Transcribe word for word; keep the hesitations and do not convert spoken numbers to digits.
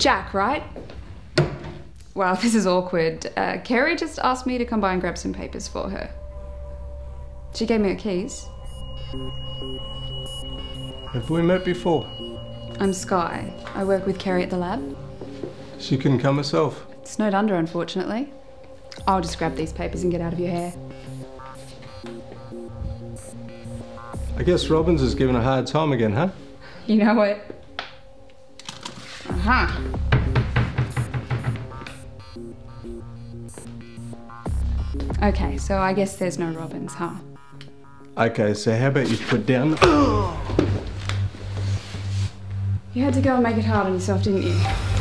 Jack, right? Wow, this is awkward. Uh, Kerry just asked me to come by and grab some papers for her. She gave me her keys. Have we met before? I'm Sky. I work with Kerry at the lab. She couldn't come herself. It's snowed under, unfortunately. I'll just grab these papers and get out of your hair. I guess Robbins is giving a hard time again, huh? You know it. Uh-huh. Okay, so I guess there's no Robbins, huh? Okay, so how about you put down the... You had to go and make it hard on yourself, didn't you?